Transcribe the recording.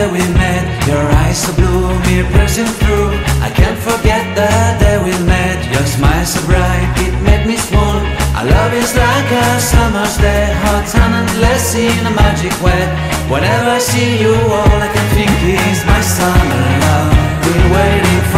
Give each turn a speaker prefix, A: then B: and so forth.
A: day we met. Your eyes so blue, me piercing through. I can't forget the day we met. Your smile so bright, it made me swoon. Our love is like a summer's day, hot and endless in a magic way. Whenever I see you, all I can think is my summer love. Been waiting for